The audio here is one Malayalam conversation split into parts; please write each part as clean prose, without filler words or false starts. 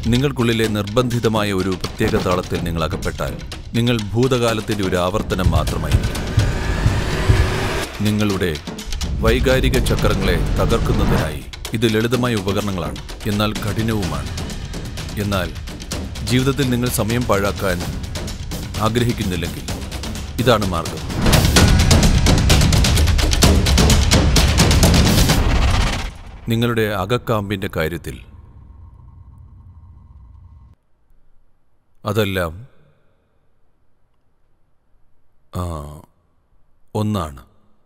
നിങ്ങൾക്കുള്ളിലെ നിർബന്ധിതമായ ഒരു പ്രത്യേക താളത്തിൽ നിങ്ങൾ അകപ്പെട്ടാൽ നിങ്ങൾ ഭൂതകാലത്തിൻ്റെ ഒരു ആവർത്തനം മാത്രമായിരിക്കും. നിങ്ങളുടെ വൈകാരിക ചക്രങ്ങളെ തകർക്കുന്നതിനായി ഇത് ലളിതമായ ഉപകരണങ്ങളാണ്, എന്നാൽ കഠിനവുമാണ്. എന്നാൽ ജീവിതത്തിൽ നിങ്ങൾ സമയം പാഴാക്കാൻ ആഗ്രഹിക്കുന്നില്ലെങ്കിൽ ഇതാണ് മാർഗം. നിങ്ങളുടെ അകക്കാമ്പിൻ്റെ കാര്യത്തിൽ അതെല്ലാം ഒന്നാണ്.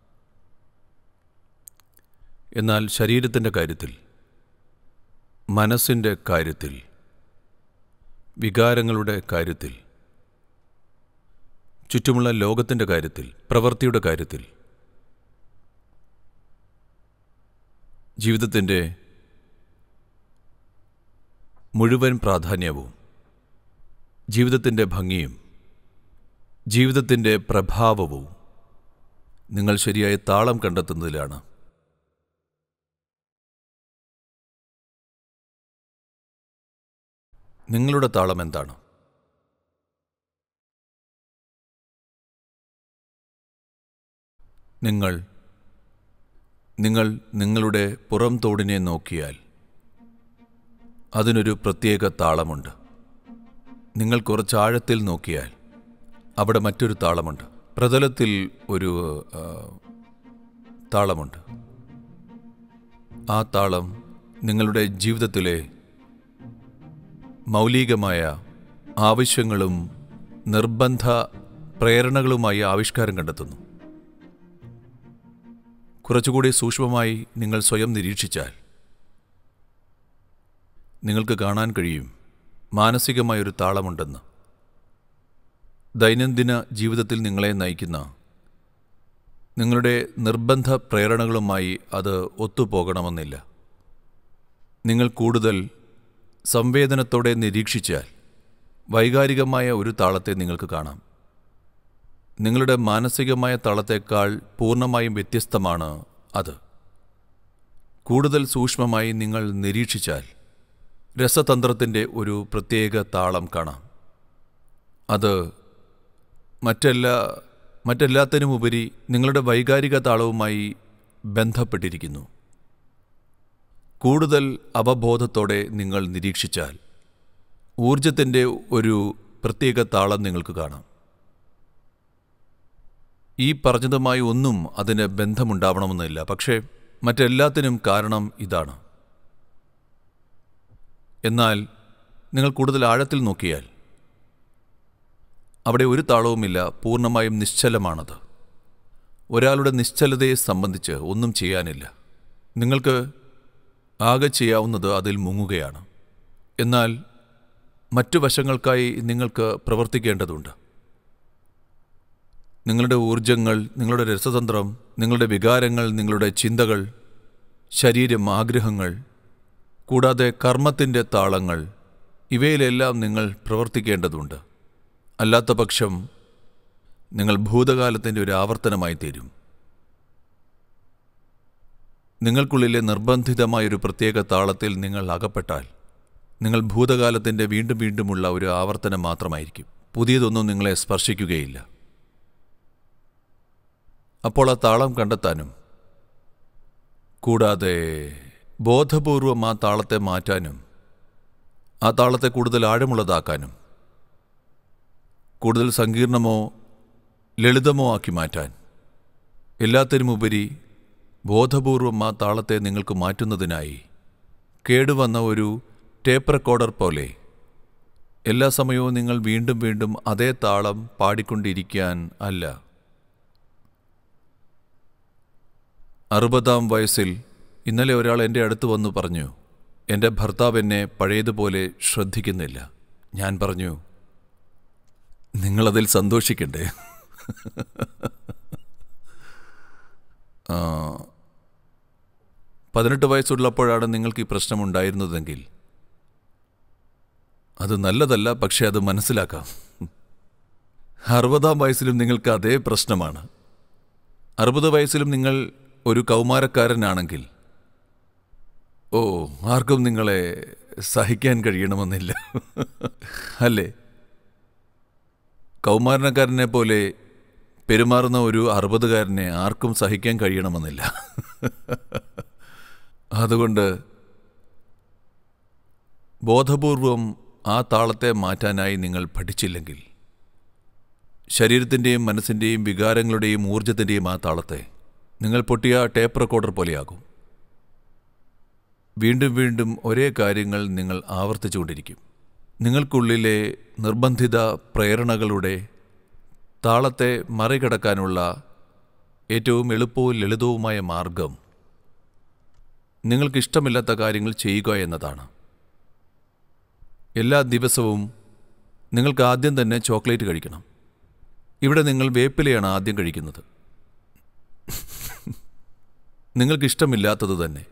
എന്നാൽ ശരീരത്തിൻ്റെ കാര്യത്തിൽ, മനസ്സിൻ്റെ കാര്യത്തിൽ, വികാരങ്ങളുടെ കാര്യത്തിൽ, ചുറ്റുമുള്ള ലോകത്തിൻ്റെ കാര്യത്തിൽ, പ്രവൃത്തിയുടെ കാര്യത്തിൽ, ജീവിതത്തിൻ്റെ മുഴുവൻ പ്രാധാന്യവും, ജീവിതത്തിൻ്റെ ഭംഗിയും, ജീവിതത്തിൻ്റെ പ്രഭാവവും നിങ്ങൾ ശരിയായ താളം കണ്ടെത്തുന്നതിലാണ്. നിങ്ങളുടെ താളം എന്താണ്? നിങ്ങൾ നിങ്ങളുടെ പുറം തോടിനെ നോക്കിയാൽ അതിനൊരു പ്രത്യേക താളമുണ്ട്. നിങ്ങൾ കുറച്ച് ആഴത്തിൽ നോക്കിയാൽ അവിടെ മറ്റൊരു താളമുണ്ട്. പ്രതലത്തിൽ ഒരു താളമുണ്ട്. ആ താളം നിങ്ങളുടെ ജീവിതത്തിലെ മൗലികമായ ആവശ്യങ്ങളും നിർബന്ധ പ്രേരണകളുമായി ആവിഷ്കാരം കണ്ടെത്തുന്നു. കുറച്ചുകൂടി സൂക്ഷ്മമായി നിങ്ങൾ സ്വയം നിരീക്ഷിച്ചാൽ നിങ്ങൾക്ക് കാണാൻ കഴിയും മാനസികമായൊരു താളമുണ്ടെന്ന്. ദൈനംദിന ജീവിതത്തിൽ നിങ്ങളെ നയിക്കുന്ന നിങ്ങളുടെ നിർബന്ധ പ്രേരണകളുമായി അത് ഒത്തുപോകണമെന്നില്ല. നിങ്ങൾ കൂടുതൽ സംവേദനത്തോടെ നിരീക്ഷിച്ചാൽ വൈകാരികമായ ഒരു താളത്തെ നിങ്ങൾക്ക് കാണാം. നിങ്ങളുടെ മാനസികമായ താളത്തേക്കാൾ പൂർണ്ണമായും വ്യത്യസ്തമാണ് അത്. കൂടുതൽ സൂക്ഷ്മമായി നിങ്ങൾ നിരീക്ഷിച്ചാൽ രസതന്ത്രത്തിൻ്റെ ഒരു പ്രത്യേക താളം കാണാം. അത് മറ്റെല്ലാത്തിനുമുപരി നിങ്ങളുടെ വൈകാരിക താളവുമായി ബന്ധപ്പെട്ടിരിക്കുന്നു. കൂടുതൽ അവബോധത്തോടെ നിങ്ങൾ നിരീക്ഷിച്ചാൽ ഊർജത്തിൻ്റെ ഒരു പ്രത്യേക താളം നിങ്ങൾക്ക് കാണാം. ഈ പറഞ്ഞതുമായി ഒന്നും അതിന് ബന്ധമുണ്ടാവണമെന്നില്ല, പക്ഷേ മറ്റെല്ലാത്തിനും കാരണം ഇതാണ്. എന്നാൽ നിങ്ങൾ കൂടുതൽ ആഴത്തിൽ നോക്കിയാൽ അവിടെ ഒരു താളവുമില്ല, പൂർണ്ണമായും നിശ്ചലമാണത്. ഒരാളുടെ നിശ്ചലതയെ സംബന്ധിച്ച് ഒന്നും ചെയ്യാനില്ല. നിങ്ങൾക്ക് ആകെ ചെയ്യാവുന്നത് അതിൽ മുങ്ങുകയാണ്. എന്നാൽ മറ്റു വശങ്ങൾക്കായി നിങ്ങൾക്ക് പ്രവർത്തിക്കേണ്ടതുണ്ട്. നിങ്ങളുടെ ഊർജങ്ങൾ, നിങ്ങളുടെ രസതന്ത്രം, നിങ്ങളുടെ വികാരങ്ങൾ, നിങ്ങളുടെ ചിന്തകൾ, ശരീരം, ആഗ്രഹങ്ങൾ, കൂടാതെ കർമ്മത്തിൻ്റെ താളങ്ങൾ, ഇവയിലെല്ലാം നിങ്ങൾ പ്രവർത്തിക്കേണ്ടതുണ്ട്. അല്ലാത്തപക്ഷം നിങ്ങൾ ഭൂതകാലത്തിൻ്റെ ഒരു ആവർത്തനമായി തീരും. നിങ്ങൾക്കുള്ളിലെ നിർബന്ധിതമായൊരു പ്രത്യേക താളത്തിൽ നിങ്ങൾ അകപ്പെട്ടാൽ നിങ്ങൾ ഭൂതകാലത്തിൻ്റെ വീണ്ടും വീണ്ടുമുള്ള ഒരു ആവർത്തനം മാത്രമായിരിക്കും. പുതിയതൊന്നും നിങ്ങളെ സ്പർശിക്കുകയില്ല. അപ്പോൾ ആ താളം കണ്ടെത്താനും കൂടാതെ ബോധപൂർവം ആ താളത്തെ മാറ്റാനും ആ താളത്തെ കൂടുതൽ ആഴമുള്ളതാക്കാനും കൂടുതൽ സങ്കീർണമോ ലളിതമോ ആക്കി മാറ്റാൻ എല്ലാത്തിനുമുപരി ബോധപൂർവം ആ താളത്തെ നിങ്ങൾക്ക് മാറ്റുന്നതിനായി കേടുവന്ന ഒരു ടേപ്പ് റെക്കോർഡർ പോലെ എല്ലാ സമയവും നിങ്ങൾ വീണ്ടും വീണ്ടും അതേ താളം പാടിക്കൊണ്ടിരിക്കാൻ അല്ല. 60-ാം വയസ്സിൽ ഇന്നലെ ഒരാൾ എൻ്റെ അടുത്ത് വന്നു പറഞ്ഞു, എൻ്റെ ഭർത്താവ് എന്നെ പഴയതുപോലെ ശ്രദ്ധിക്കുന്നില്ല. ഞാൻ പറഞ്ഞു, നിങ്ങളതിൽ സന്തോഷിക്കണ്ടേ? 18 വയസ്സുള്ളപ്പോഴാണ് നിങ്ങൾക്ക് ഈ പ്രശ്നമുണ്ടായിരുന്നതെങ്കിൽ അത് നല്ലതല്ല, പക്ഷെ അത് മനസ്സിലാക്കാം. 60-ാം വയസ്സിലും നിങ്ങൾക്ക് അതേ പ്രശ്നമാണ്. 60 വയസ്സിലും നിങ്ങൾ ഒരു കൗമാരക്കാരനാണെങ്കിൽ ആർക്കും നിങ്ങളെ സഹിക്കാൻ കഴിയണമെന്നില്ല, അല്ലേ? കൗമാരക്കാരനെ പോലെ പെരുമാറുന്ന ഒരു 60-കാരനെ ആർക്കും സഹിക്കാൻ കഴിയണമെന്നില്ല. അതുകൊണ്ട് ബോധപൂർവം ആ താളത്തെ മാറ്റാനായി നിങ്ങൾ പഠിച്ചില്ലെങ്കിൽ, ശരീരത്തിൻ്റെയും മനസ്സിൻ്റെയും വികാരങ്ങളുടെയും ഊർജത്തിൻ്റെയും ആ താളത്തെ നിങ്ങൾ പൊട്ടിയ ടേപ്പ് റെക്കോർഡർ പോലെയാകും. വീണ്ടും വീണ്ടും ഒരേ കാര്യങ്ങൾ നിങ്ങൾ ആവർത്തിച്ചുകൊണ്ടിരിക്കും. നിങ്ങൾക്കുള്ളിലെ നിർബന്ധിത പ്രേരണകളുടെ താളത്തെ മറികടക്കാനുള്ള ഏറ്റവും എളുപ്പവും ലളിതവുമായ മാർഗം നിങ്ങൾക്കിഷ്ടമില്ലാത്ത കാര്യങ്ങൾ ചെയ്യുക എന്നതാണ്. എല്ലാ ദിവസവും നിങ്ങൾക്ക് ആദ്യം തന്നെ ചോക്ലേറ്റ് കഴിക്കണം. ഇവിടെ നിങ്ങൾ വേപ്പിലയാണ് ആദ്യം കഴിക്കുന്നത്. നിങ്ങൾക്കിഷ്ടമില്ലാത്തത് തന്നെ.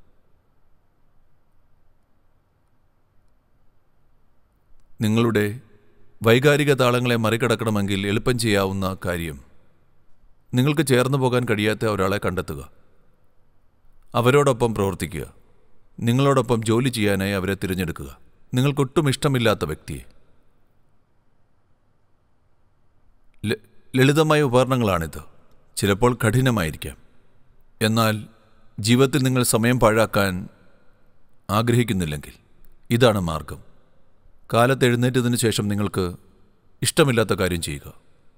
നിങ്ങളുടെ വൈകാരിക താളങ്ങളെ മറികടക്കണമെങ്കിൽ എളുപ്പം ചെയ്യാവുന്ന കാര്യം, നിങ്ങൾക്ക് ചേർന്നു പോകാൻ കഴിയാത്ത ഒരാളെ കണ്ടെത്തുക, അവരോടൊപ്പം പ്രവർത്തിക്കുക, നിങ്ങളോടൊപ്പം ജോലി ചെയ്യാനായി അവരെ തിരഞ്ഞെടുക്കുക. നിങ്ങൾക്കൊട്ടും ഇഷ്ടമില്ലാത്ത വ്യക്തിയെ. ലളിതമായ ഉപകരണങ്ങളാണിത്. ചിലപ്പോൾ കഠിനമായിരിക്കാം. എന്നാൽ ജീവിതത്തിൽ നിങ്ങൾ സമയം പാഴാക്കാൻ ആഗ്രഹിക്കുന്നില്ലെങ്കിൽ ഇതാണ് മാർഗം. കാലത്ത് എഴുന്നേറ്റതിന് ശേഷം നിങ്ങൾക്ക് ഇഷ്ടമില്ലാത്ത കാര്യം ചെയ്യുക.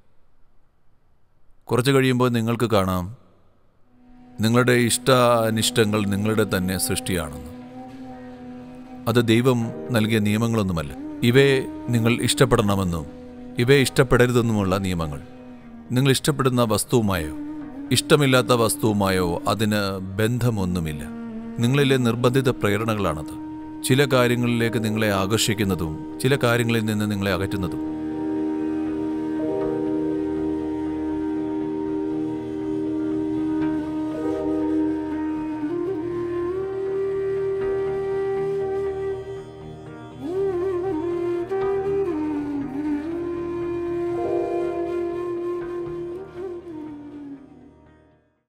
കുറച്ച് കഴിയുമ്പോൾ നിങ്ങൾക്ക് കാണാം നിങ്ങളുടെ ഇഷ്ടാനിഷ്ടങ്ങൾ നിങ്ങളുടെ തന്നെ സൃഷ്ടിയാണെന്ന്. അത് ദൈവം നൽകിയ നിയമങ്ങളൊന്നുമല്ല. ഇവയെ നിങ്ങൾ ഇഷ്ടപ്പെടണമെന്നും ഇവയെ ഇഷ്ടപ്പെടരുതെന്നുമുള്ള നിയമങ്ങൾ. നിങ്ങൾ ഇഷ്ടപ്പെടുന്ന വസ്തുവുമായോ ഇഷ്ടമില്ലാത്ത വസ്തുവുമായോ അതിന് ബന്ധമൊന്നുമില്ല. നിങ്ങളിലെ നിർബന്ധിത പ്രേരണകളാണത്. ചില കാര്യങ്ങളിലേക്ക് നിങ്ങളെ ആകർഷിക്കുന്നതും ചില കാര്യങ്ങളിൽ നിന്ന് നിങ്ങളെ അകറ്റുന്നതും.